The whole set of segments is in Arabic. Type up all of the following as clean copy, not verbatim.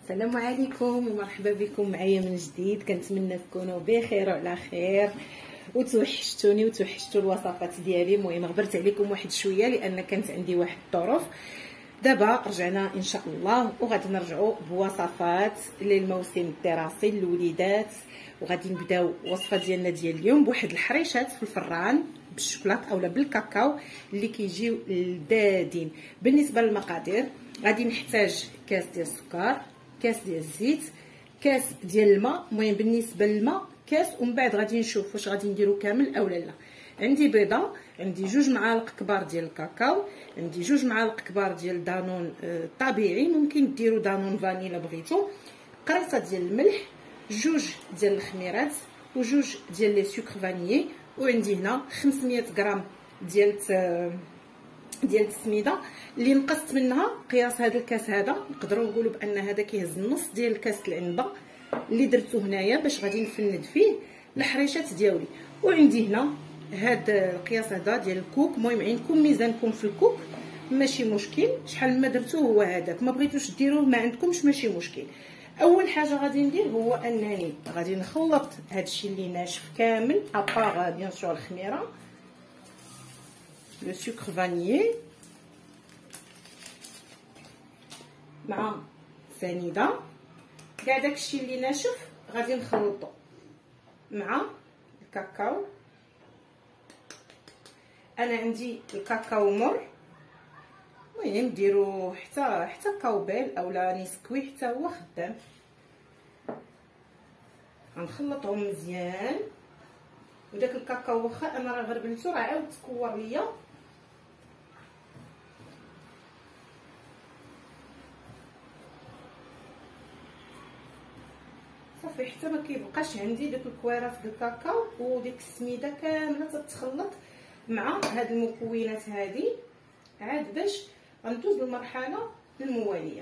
السلام عليكم ومرحبا بكم معايا من جديد. كنتمنى تكونوا بخير وعلى خير وتوحشتوني وتوحشتوا الوصفات ديالي. المهم غبرت عليكم واحد شويه لان كانت عندي واحد الظروف. دابا رجعنا ان شاء الله وغادي نرجعوا بوصفات للموسم الدراسي للوليدات، وغادي نبداو الوصفه ديالنا ديال اليوم بواحد الحريشات في الفران بالشوكولاط اولا بالكاكاو اللي كيجيو لذاذين. بالنسبه للمقادير غادي نحتاج كاس ديال السكر، كاس ديال الزيت، كاس ديال الماء. المهم بالنسبه للماء كاس، ومن بعد غادي نشوف واش غادي نديرو كامل اولا لا. عندي بيضه، عندي 2 معالق كبار ديال الكاكاو، عندي 2 معالق كبار ديال دانون طبيعي، ممكن ديروا دانون فانيلا بغيتو، قريصه ديال الملح، 2 ديال الخميرات و2 ديال لي سكر فانيي، وعندي هنا 500 غرام ديال السميده اللي نقصت منها قياس هذا الكاس. هذا نقدروا نقولوا بان هذا كيهز النص ديال الكاس العنبه اللي درته هنايا باش غادي نفند فيه الحريشات ديالي. وعندي هنا هذا القياس هذا ديال الكوك. المهم عندكم ميزانكم في الكوك ماشي مشكل، شحال ما درتو هو هذاك، ما بغيتوش ديروه ما عندكمش ماشي مشكل. اول حاجه غادي ندير هو انني غادي نخلط هادشي اللي ناشف كامل ابار بيان سور الخميره، لو سكر فانيي مع سنيده، كاع داكشي اللي ناشف غادي نخلطو مع الكاكاو. انا عندي الكاكاو مر، المهم ديروا حتى كاوبيل اولا نيسكوي حتى هو خدام. غنخلطهم مزيان، وداك الكاكاو واخا انا راه غربلتو راه عاود تكور ليا. صافي حتى ما كيبقاش عندي داك الكويرات ديال الكاكاو وديك السميده كامله تتخلط مع هاد المكونات هادي، عاد باش غندوز للمرحله المواليه.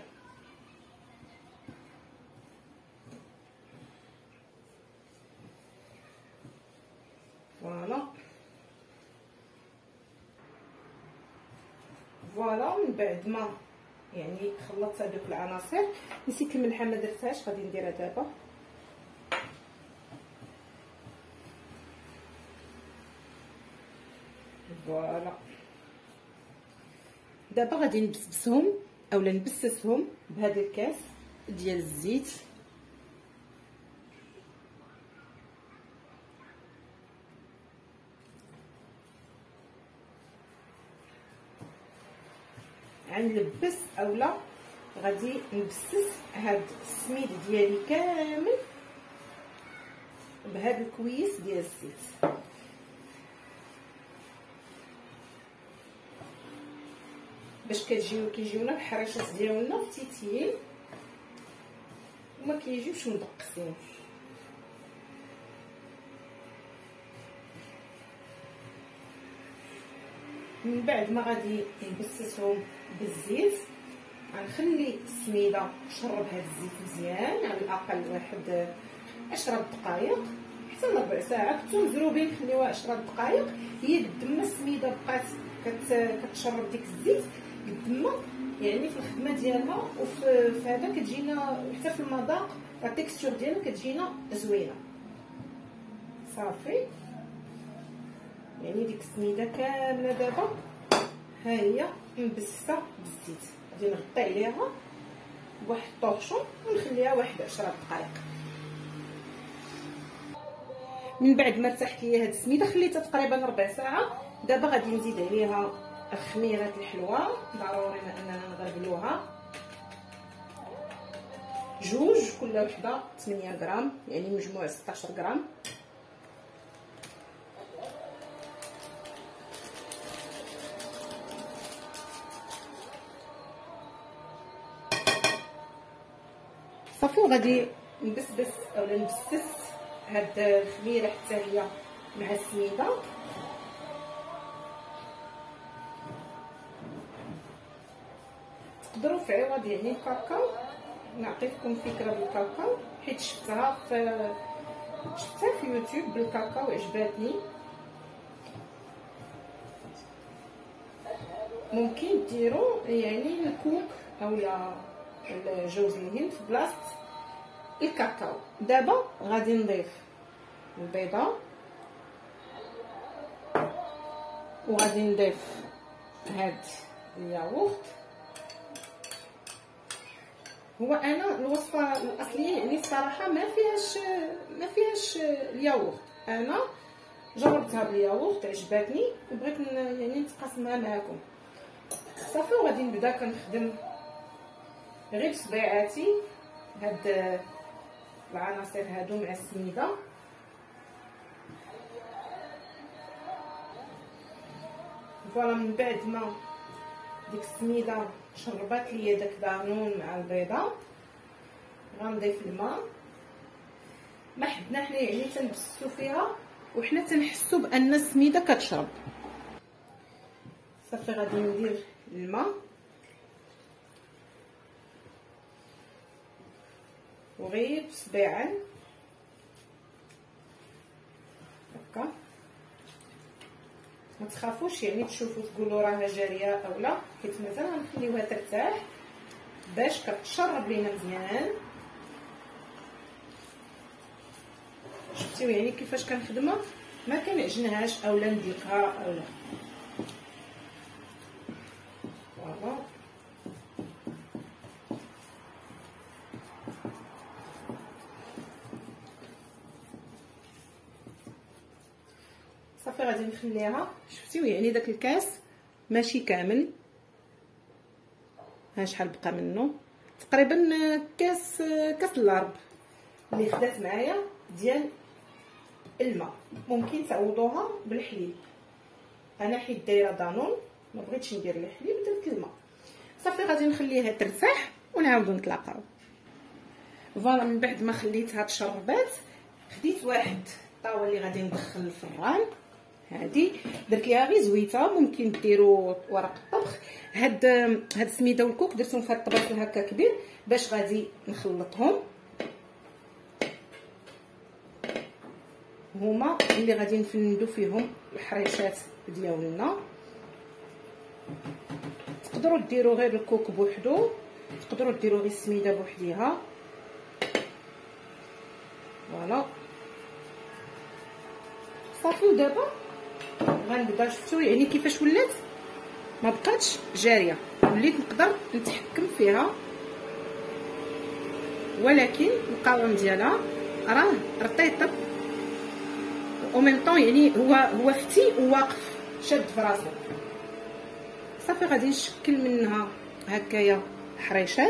فوالا من بعد ما يعني خلطت هذوك العناصر، نسيت الملحه ما درتهاش، غادي نديرها دابا. فوالا دابا غادي نبسبسهم اولا نبسسهم بهذا الكاس ديال الزيت. غنلبس اولا غادي نبسس هاد السميد ديالي كامل بهذا الكويس ديال الزيت. باش كيجيونا الحريشات ديالنا فتيتين وما كيجيوش مدقسين. من بعد ما غادي نبسسهم بالزيت غنخلي السميده تشرب هذا الزيت مزيان على الاقل واحد 10 دقائق حتى لربع ساعه. كنتو مزروبين خليوها 10 دقائق، هي قد ما السميده بقات كتشرب ديك الزيت قد ما يعني في الخدمه ديالها وفي هذا كتجينا حتى في المذاق التكستور ديالها كتجينا زوينه. صافي يعني ديك السميده كامله دابا ها هي مبسسه بالزيت، غادي نغطي عليها بواحد الطورشون ونخليها واحد 10 دقائق. من بعد ما ارتاحت ليا هاد السميده خليتها تقريبا ربع ساعه. دابا غادي نزيد عليها الخميرات الحلوه، ضروري اننا نغربلوها، 2 كل وحده 8 غرام يعني مجموع 16 غرام. صافي وغادي نبسبس اولا نبسس هاد الخميره حتى هي مع السميده. تقدروا في عوض يعني الكاكاو نعطيكم فكره بالكاكاو حيت شفتها في يوتيوب بالكاكاو عجباتني. ممكن ديروا يعني الكوك اولا جوز الهند في بلاصه الكاكاو. دابا غادي نضيف البيضه وغادي نضيف هاد الياغورت. هو انا الوصفه الاصليه يعني الصراحه ما فيهاش الياغورت، انا جربتها بالياغورت عجبتني وبغيت يعني نتقاسمها معكم. صافي وغادي نبدا كنخدم غير بصبيعاتي هاد العناصر هادو مع السميده. فوالا من بعد ما ديك السميده شربات ليا داك دانون مع البيضه غنضيف الماء. ما حدنا حنا يعني تنبسطو فيها وحنا تنحسو بان السميده كتشرب. صافي غادي ندير الماء وغير بصبيعا هكا. ما تخافوش يعني تشوفوا تقولوا راها جاريه او لا، حيت مازال غنخليوها ترتاح باش كتشرب لينا مزيان. شفتوا يعني كيفاش كنخدمها، ما كنعجنهاش اولا نديقها اولا. فوالا صافي غادي نخليها. شفتوا يعني داك الكاس ماشي كامل، ها شحال بقى منه، تقريبا كاس اللارب اللي خدات معايا ديال الماء. ممكن تعوضوها بالحليب، انا حيت دايره دانون ما بغيتش ندير الحليب درت الماء. صافي غادي نخليها ترتاح ونعاودو نتلاقاو. فوالا من بعد ما خليتها تشربات خديت واحد الطاوه اللي غادي ندخل الفران. هادي درت ليها غير زويته، ممكن ديروا ورق الطبخ. هاد السميده والكوك درتهم في هاد الطباسل هكا كبير باش غادي نخلطهم. هما اللي غادي نفندو فيهم الحريشات ديالنا. تقدروا ديروا غير الكوك بوحدو، تقدروا ديروا غير السميده بوحديها. فوالا صافي. ودابا غنبدا. شفتوا يعني كيفاش ولات ما بقاتش جاريه، وليت نقدر نتحكم فيها، ولكن القوام ديالها راه رطيطب او ميم طون، يعني هو فتي وواقف شاد في راسو. صافي غادي نشكل منها هكايا حريشات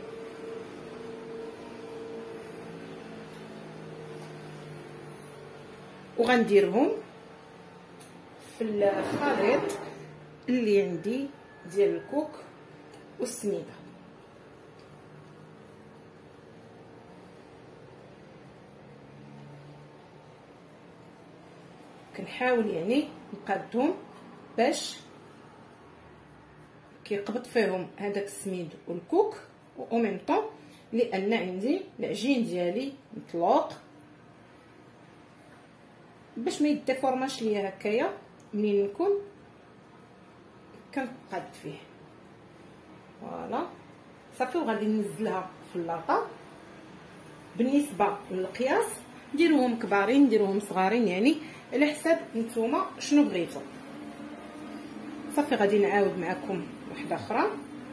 وغنديرهم في الخليط اللي عندي ديال الكوك والسميده. كنحاول يعني نقادهم باش كيقبض فيهم هذاك السميد والكوك او ميم طون، لان عندي العجين ديالي مطلوق باش ما يديفورماش ليا هكايا منين نكون كنقاد فيه. فوالا صافي وغادي ننزلها في اللاطه. بالنسبه للقياس ديروهم كبارين ديروهم صغارين، يعني على حساب نتوما شنو بغيتو. صافي غادي نعاود معكم واحده اخرى.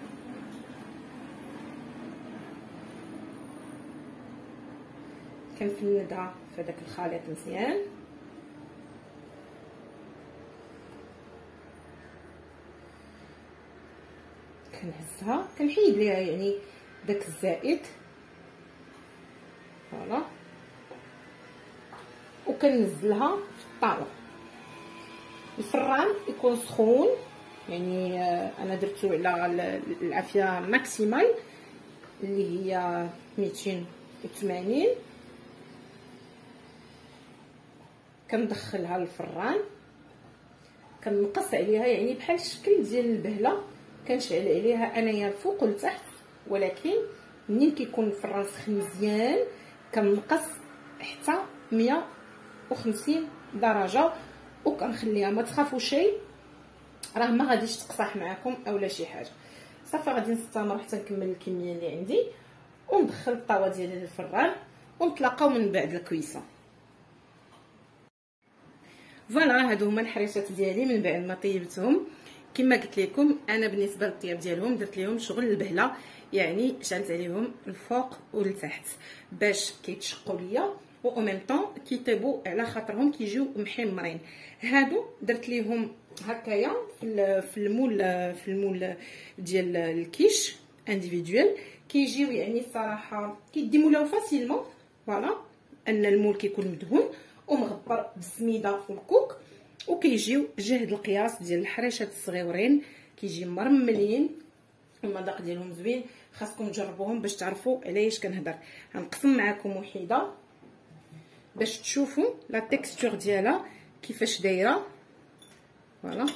كنفندها في داك الخليط مزيان. كنهزها كنحيد ليها يعني داك الزائد. فوالا وكننزلها في الطاوه. الفران يكون سخون، يعني انا درتو على العافيه ماكسيمال اللي هي 280. كندخلها للفران، كنقص عليها يعني بحال الشكل ديال البهله، كنشعل عليها انايا الفوق والتحت، ولكن منين كيكون الفران سخن مزيان كنقص حتى 150 درجه وكنخليها. ما تخافوا شيء، راه ما غاديش تقصح معكم اولا شي حاجه. صافي غادي نستمر حتى نكمل الكميه اللي عندي وندخل الطاوه ديالي للفران ونتلاقاو من بعد الكويسه. فوالا هادو هما الحريشات ديالي من بعد ما طيبتهم. كما قلت لكم انا بالنسبه للطياب ديالهم درت لهم شغل البهله، يعني شعلت عليهم الفوق والتحت باش كيتشقوا ليا و او ميم طون كيطيبوا على خاطرهم كيجيو محمرين. هادو درت ليهم هكايا في المول ديال الكيش انديفيدوال، كيجيو يعني الصراحه كيديمولاو فاسيلمون. فوالا ان المول كيكون مدهون ومغبر بالسميده والكوك، وكيجيو جهد القياس ديال الحريشات الصغيورين، كيجي مرملين المذاق ديالهم زوين. خاصكم تجربوهم باش تعرفوا علاش كنهضر. غنقسم معكم وحيده باش تشوفوا لا تيكستور ديالها كيفاش دايره. فوالا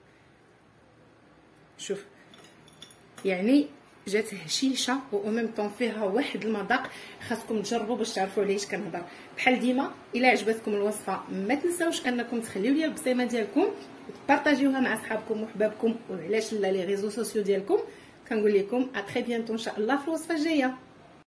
شوف يعني جات هشيشه و ميم طون فيها واحد المذاق. خاصكم تجربوا باش تعرفوا علاش كنهضر. بحال ديما الا عجبتكم الوصفه ما تنساوش انكم تخليو لي البصيمه ديالكم وتبارطاجيوها مع اصحابكم وحبابكم وعلاش لا لي ريزو سوسيو ديالكم. كنقول لكم ا تري بيانتو ان شاء الله في الوصفه الجايه.